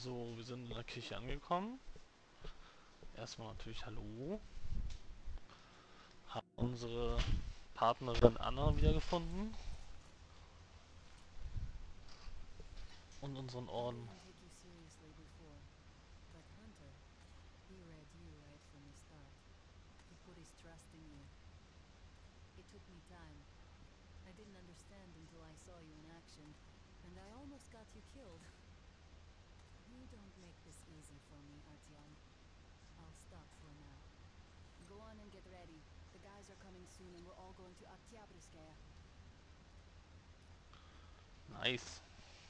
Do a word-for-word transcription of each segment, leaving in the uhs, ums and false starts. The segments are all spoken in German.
So, wir sind in der Kirche angekommen. Erstmal natürlich Hallo. Haben unsere Partnerin Anna wiedergefunden. Und unseren I Orden. didn't take you seriously before, but Hunter, he read you right from the start. He put his trust in you. It took me time. I didn't understand until I saw you in action, and I almost got you killed. You don't make this easy for me, Artyom. I'll stop for now. Go on and get ready. The guys are coming soon and we're all going to Oktyabrskaya. Nice.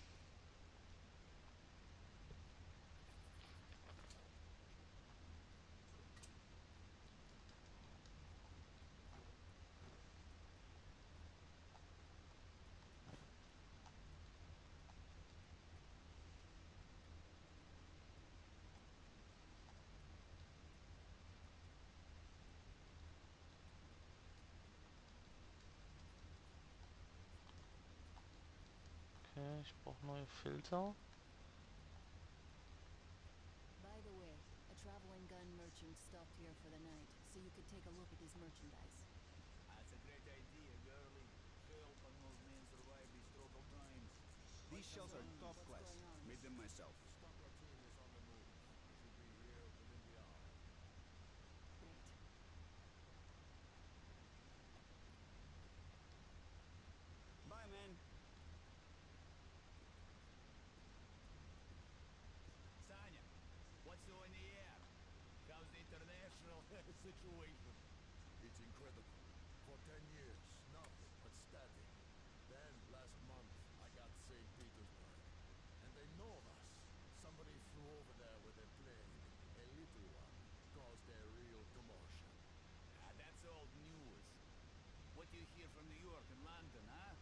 Okay, ich brauche neue Filter. By the way, a traveling gun merchant stopped here for the night, so you could take a look at his merchandise. That's a great idea, girlie. Help an old man survive these troubled times. These shells are top What's class. going on? Made them myself. Stockrow team is on the move. Should be here within the hour. Great. Bye, man. Sanya, what's so in the air? How's the international situation? It's incredible. For ten years, nothing but static. Then, last month, I got Saint Petersburg. And they know us. Somebody flew over there with a plane. A little one. Caused a real commotion. Ah, that's old news. What do you hear from New York and London, huh?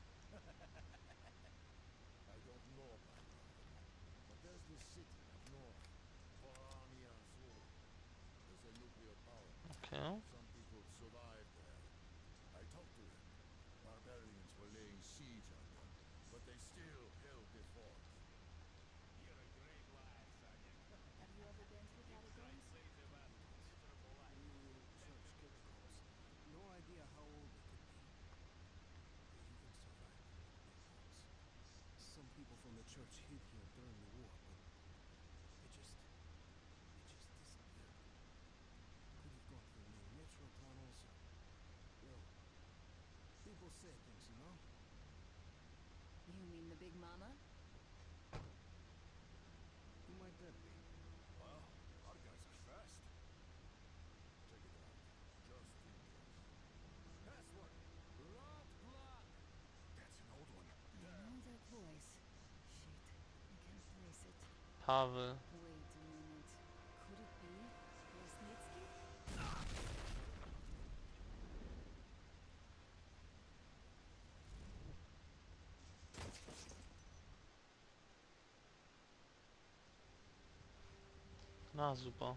I don't know about London. But there's this city up north. Vorania Sur. There's a nuclear power plant. Okay. Some people survived there. I talked to them. Barbarians were laying siege on them, but they still held the fort. You're a great liar, Sanya. Have you ever been through You tried catacombs? plays about miserable life. Ooh, church catacombs. No idea how old they could be. They even survived the nuclear bombs. Some people from the church hid here during the war, but they just... they just disappeared. Could have gone through new metro tunnels or... well, people say things, you know? You mean the Big Mama? Who might that be? Well, our guys are fast. Check it out, just in case. Password! Roadblock! That's an old one. I know that voice. Shit, I can't place it. Pavel. Wait a minute. Could it be Lesnitsky? Na super.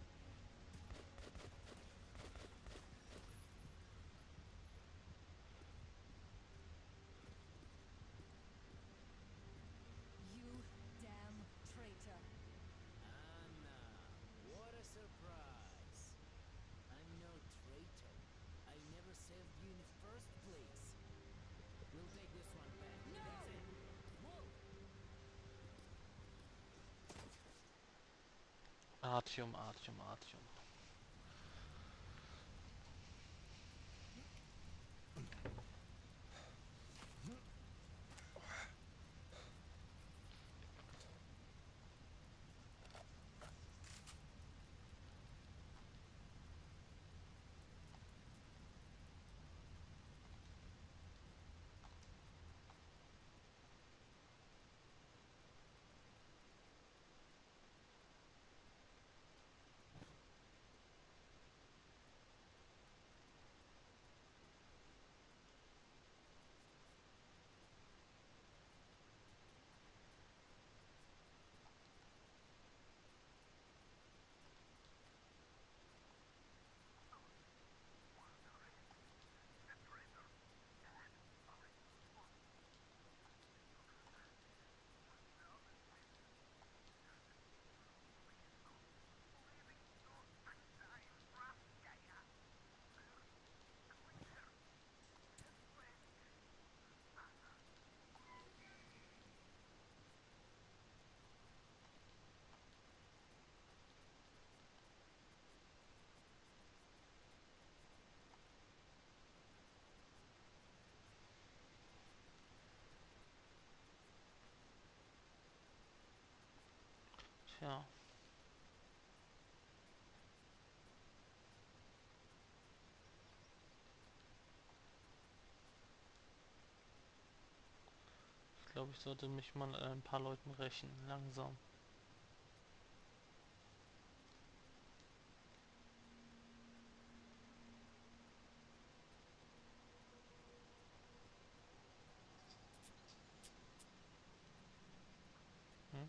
You damn traitor. Anna, what a surprise. I'm no traitor. I never saved you in the first place. We'll take this one back. No! That's it. Whoa! Artyom, Artyom, Artyom. ja. Ich glaube, ich sollte mich mal an ein paar Leuten rächen. Langsam. Hm?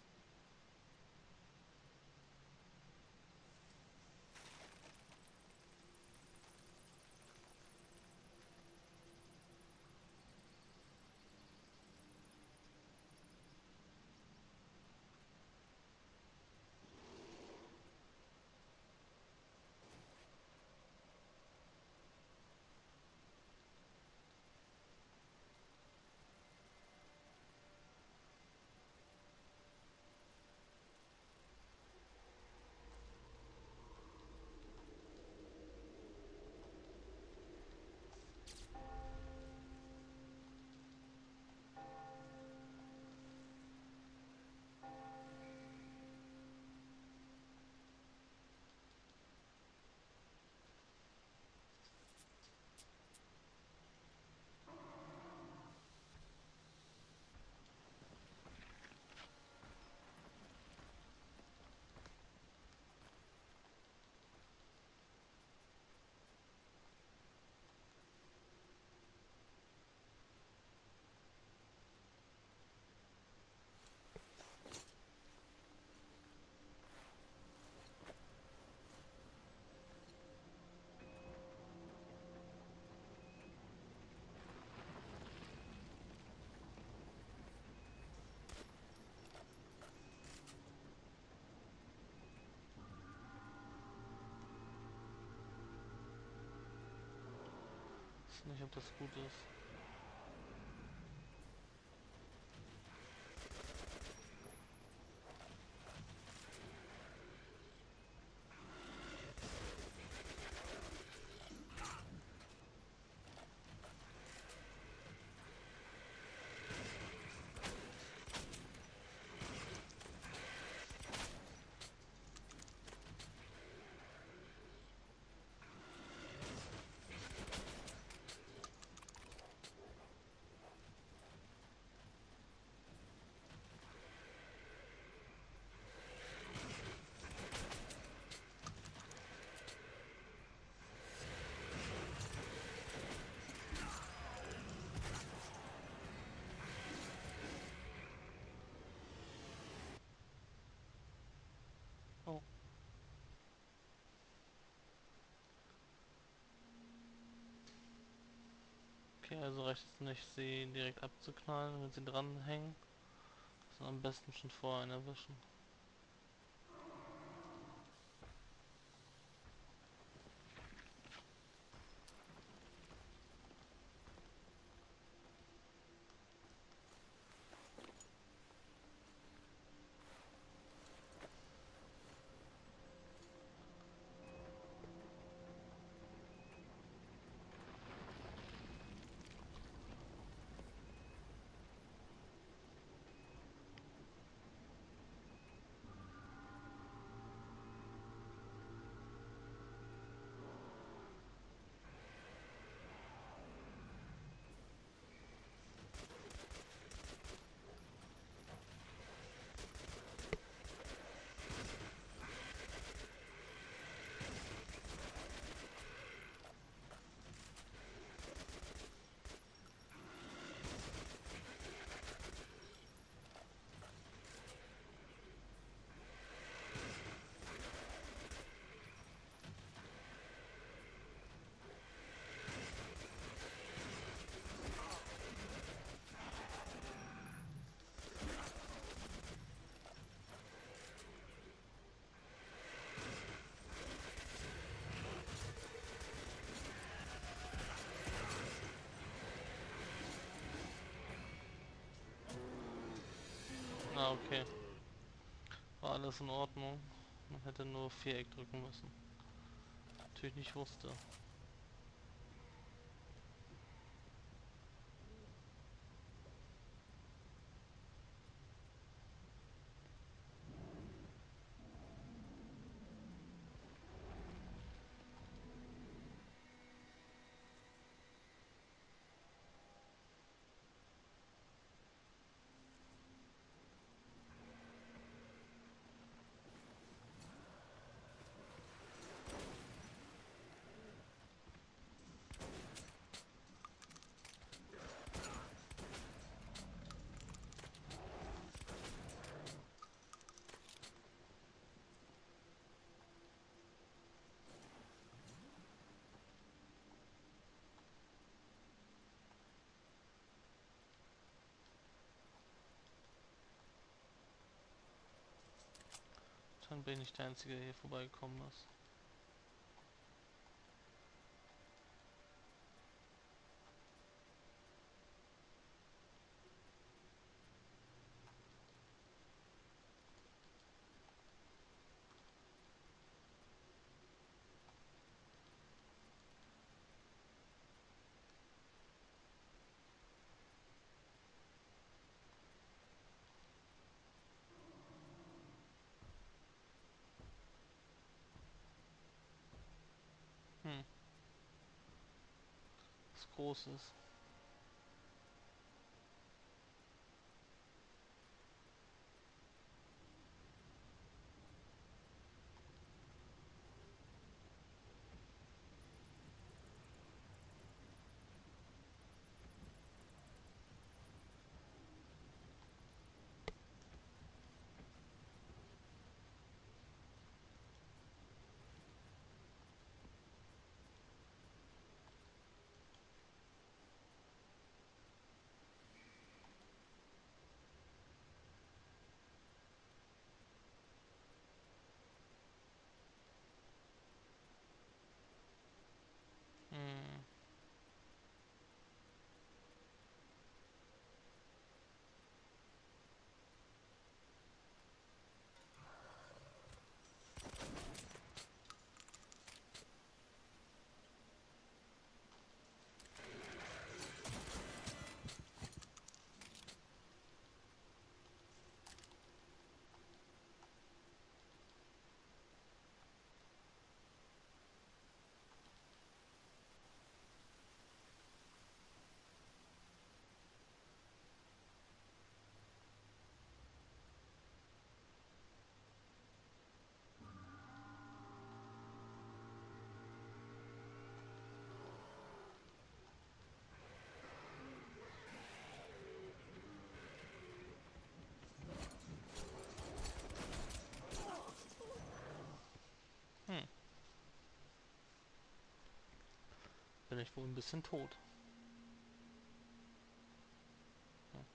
Ich weiß nicht, ob das gut ist. Oh. Okay, also reicht es nicht, sie direkt abzuknallen, wenn sie dranhängen, sondern am besten schon vorher einen erwischen. Ah, okay. War alles in Ordnung. Man hätte nur Viereck drücken müssen. Natürlich nicht wusste. Anscheinend bin ich nicht der Einzige, der hier vorbeigekommen ist. Hm. Was Großes. Hm. Hm. Bin ich wohl ein bisschen tot. Hm.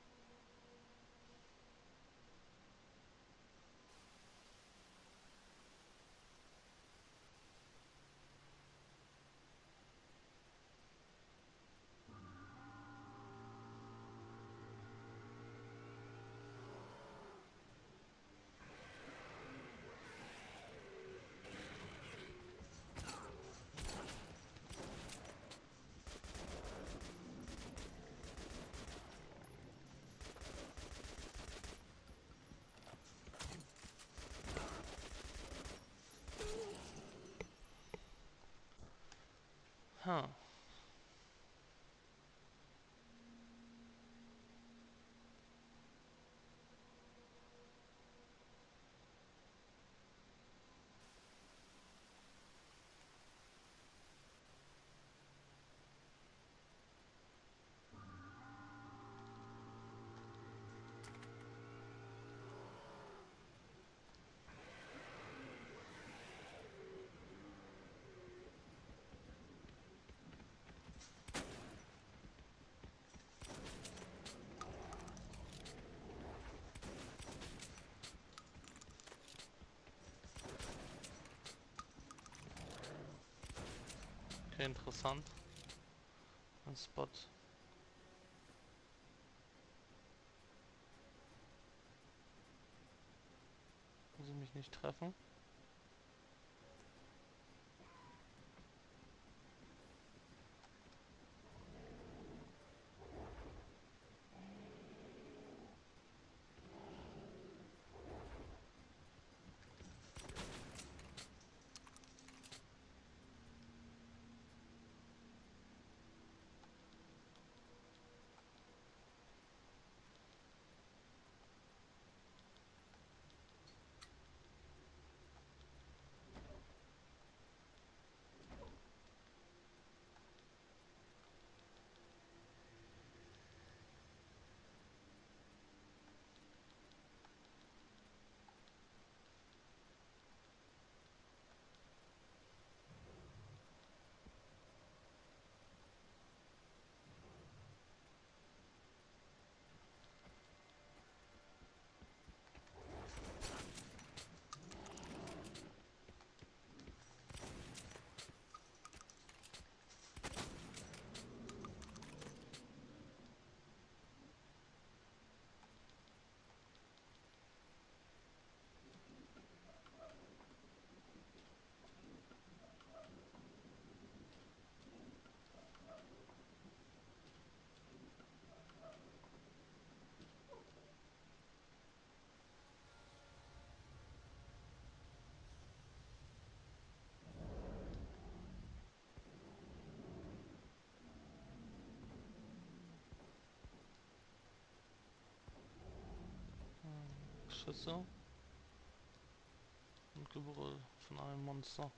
Huh. Okay, interessant. Ein Spot. Muss ich mich nicht treffen? Schüsse und Gebrüll von einem Monster.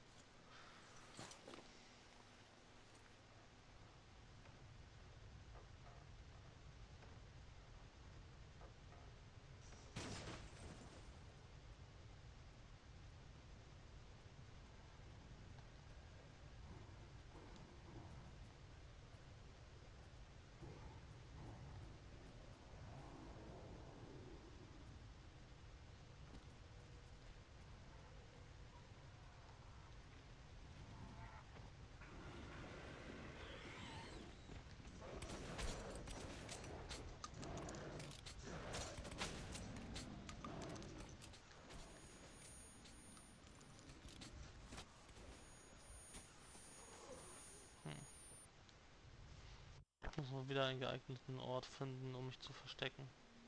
Ich muss mal wieder einen geeigneten Ort finden, um mich zu verstecken.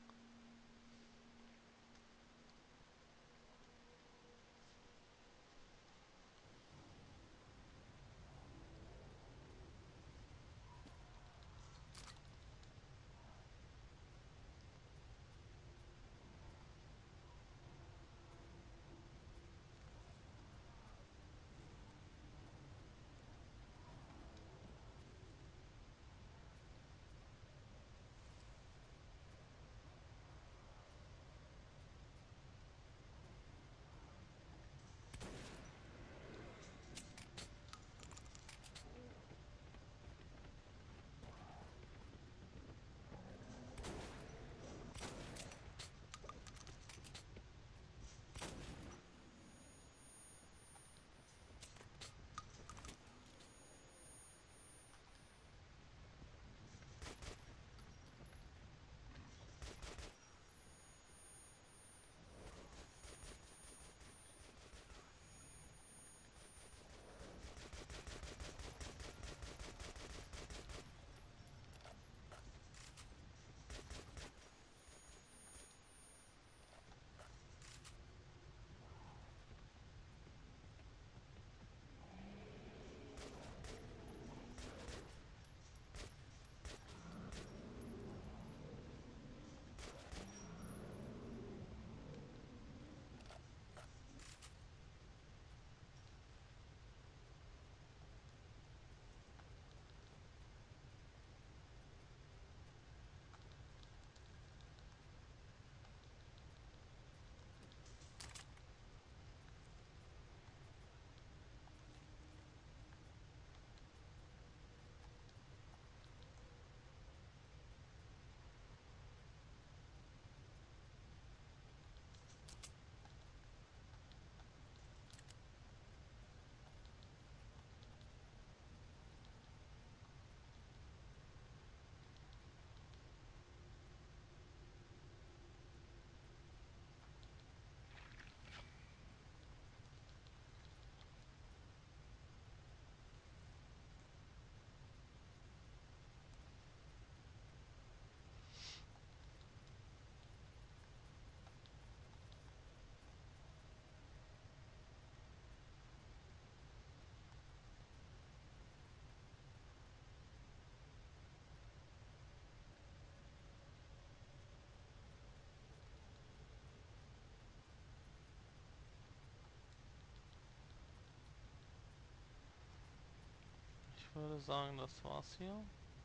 Ich würde sagen, das war's hier.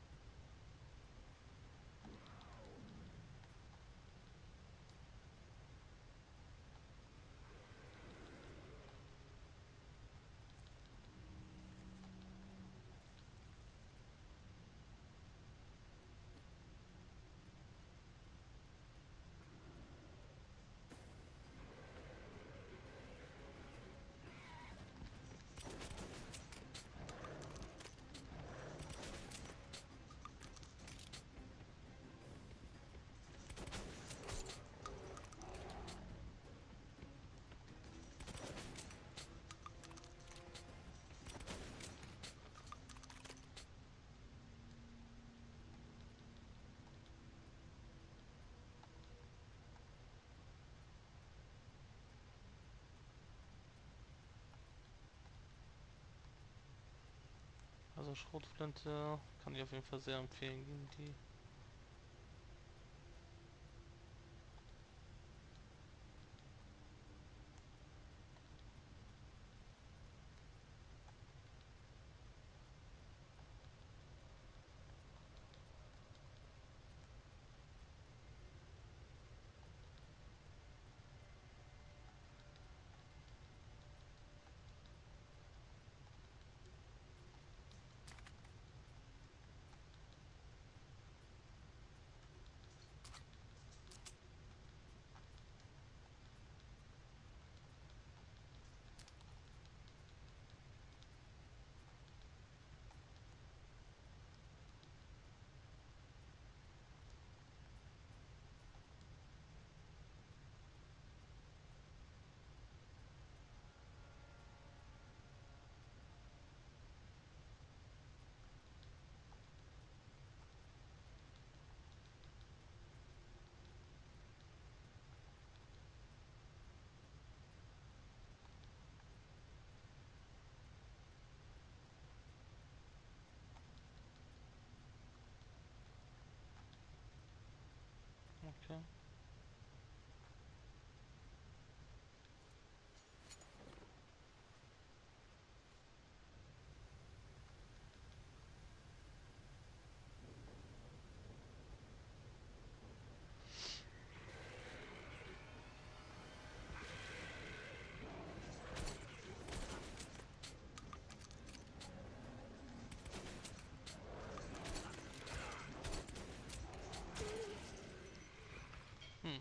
Also Schrotflinte kann ich auf jeden Fall sehr empfehlen gegen die. Okay. Hm.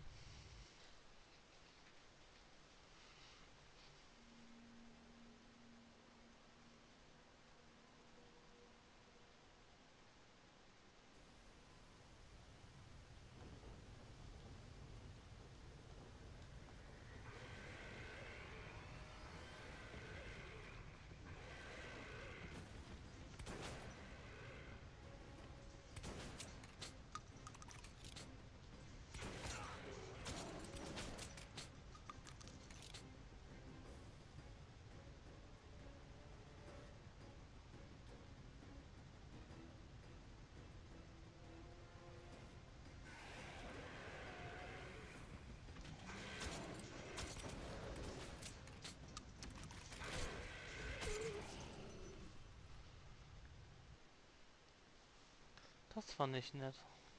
Das fand ich nett.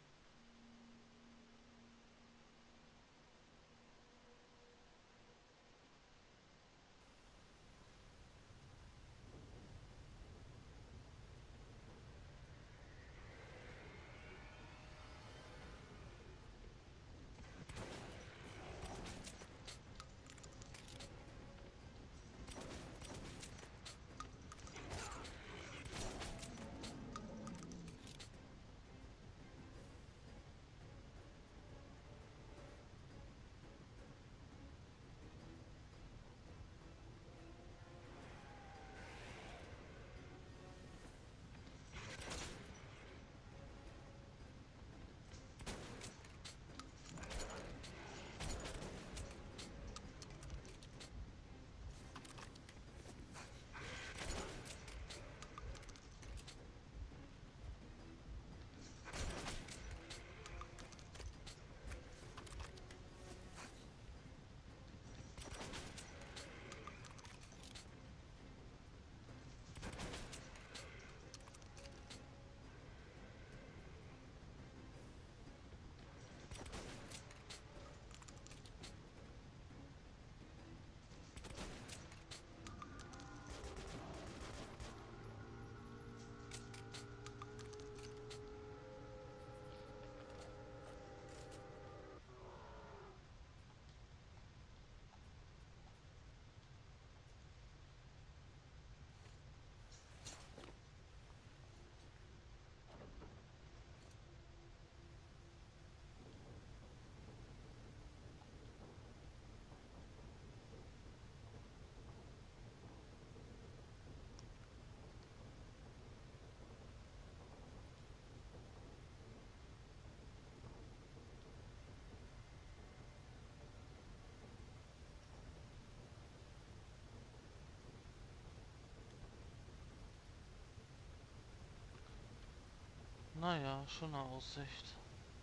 Naja, schöne Aussicht.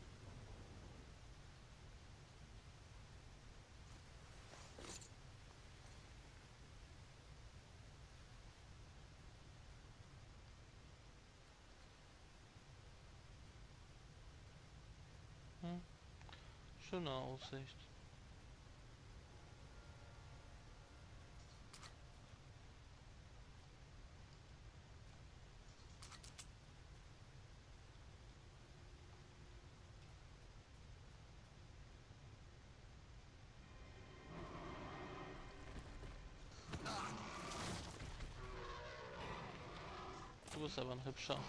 Hm. Schöne Aussicht. Du bist aber ein Hübscher.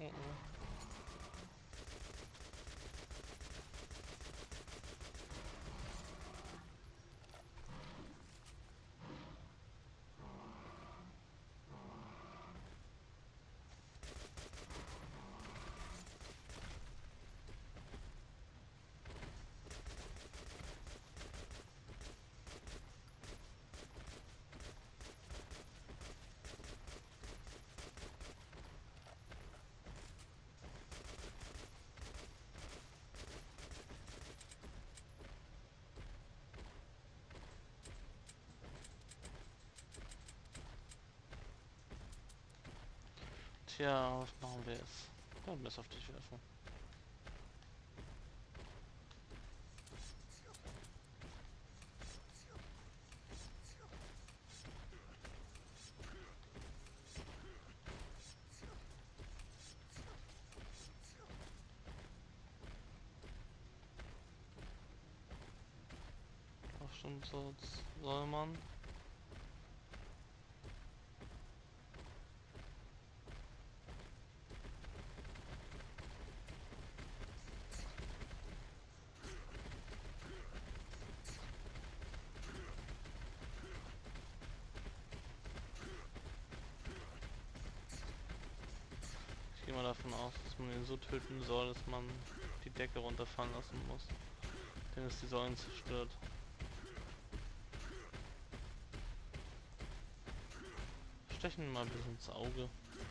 Oh oh. Tja, was machen wir jetzt? Ja, Messer auf dich werfen. Ach stimmt, so soll man. Ich gehe mal davon aus, dass man ihn so töten soll, dass man die Decke runterfallen lassen muss, denn es die Säulen zerstört. Stechen mal ein bisschen ins Auge.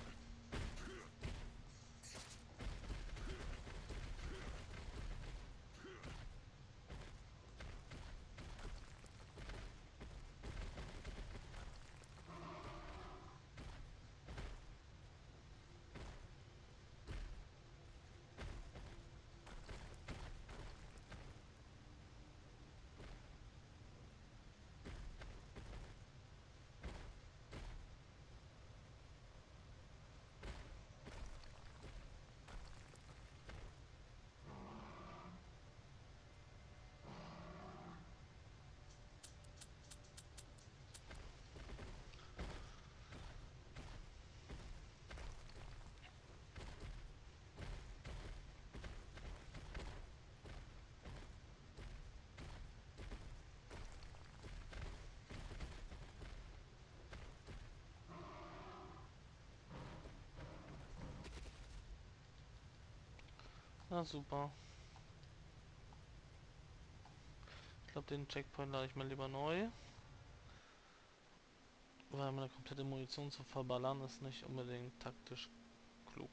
Na super. Ich glaube, den Checkpoint lade ich mal lieber neu. Weil meine komplette Munition zu verballern ist nicht unbedingt taktisch klug.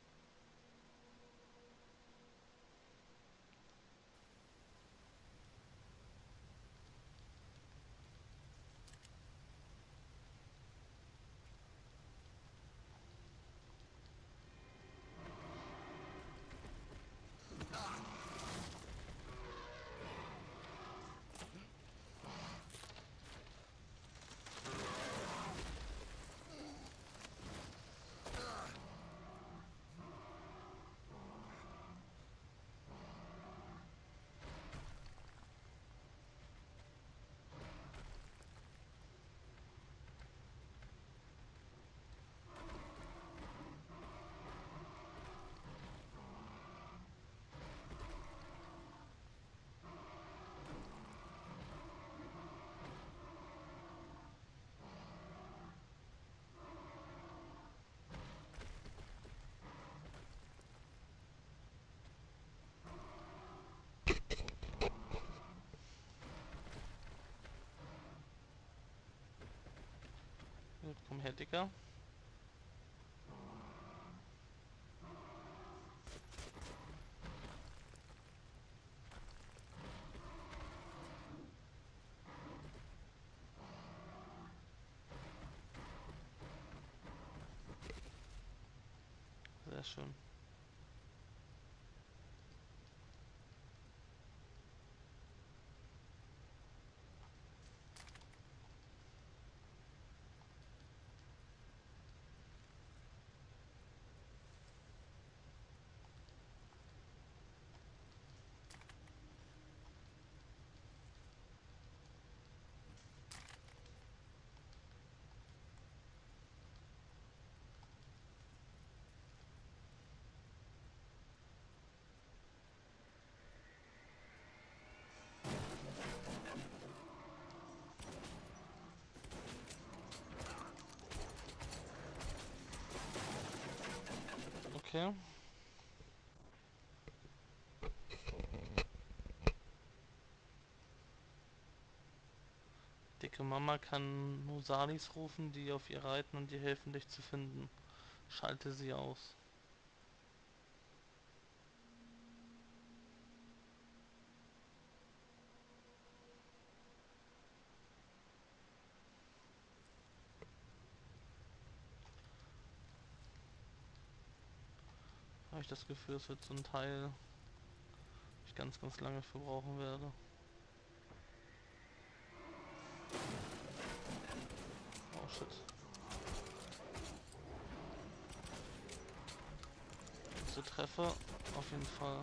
Gut, komm her, Dicker. Sehr schön. Okay. Dicke Mama kann Nosalis rufen, die auf ihr reiten und ihr helfen, dich zu finden. Schalte sie aus. Habe ich das Gefühl, es wird so ein Teil, wo ich ganz, ganz lange für brauchen werde. Oh shit. Diese Treffer auf jeden Fall.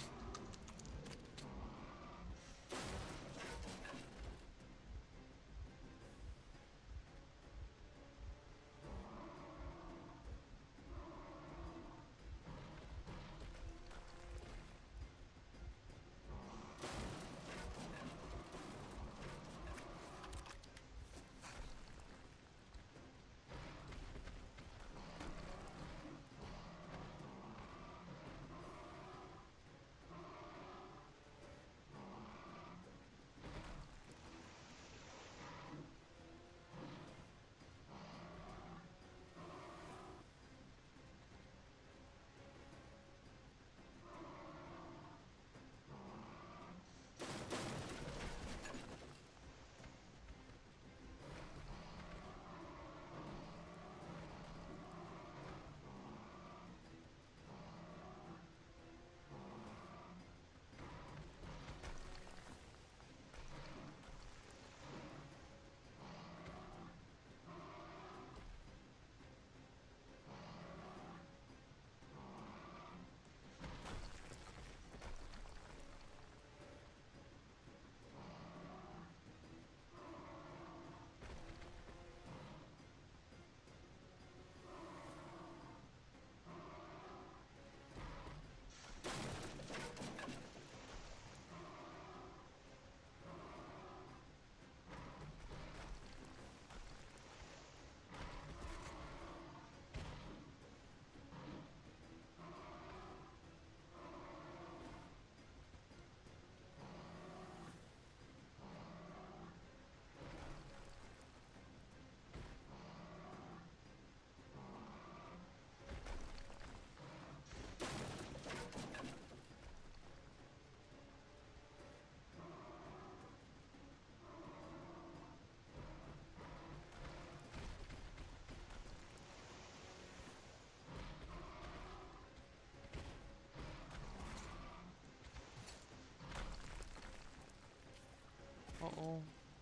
Oh oh.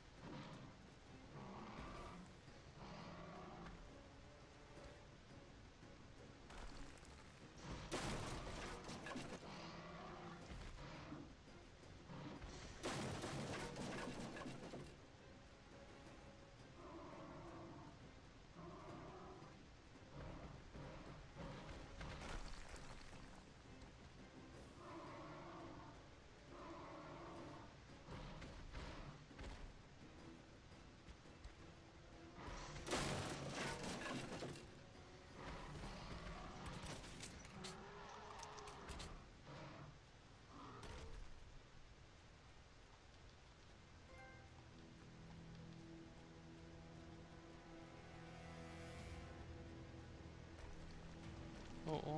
Oh oh.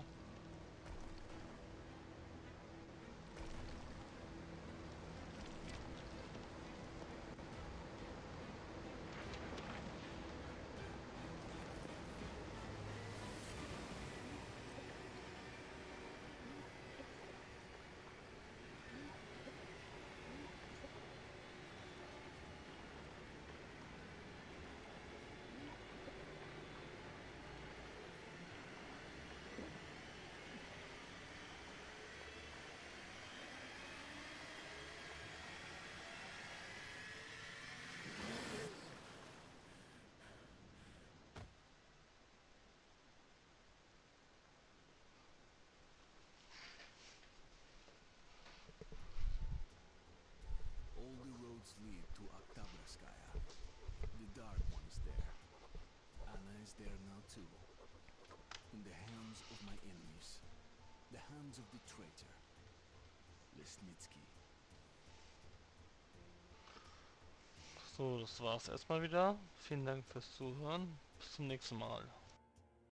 All the roads lead to Oktabrskaya. The Dark One is there. Anna is there now too. In the hands of my enemies. the hands of the traitor, Lesnitsky. So, das war's erstmal wieder. Vielen Dank fürs Zuhören. Bis zum nächsten Mal.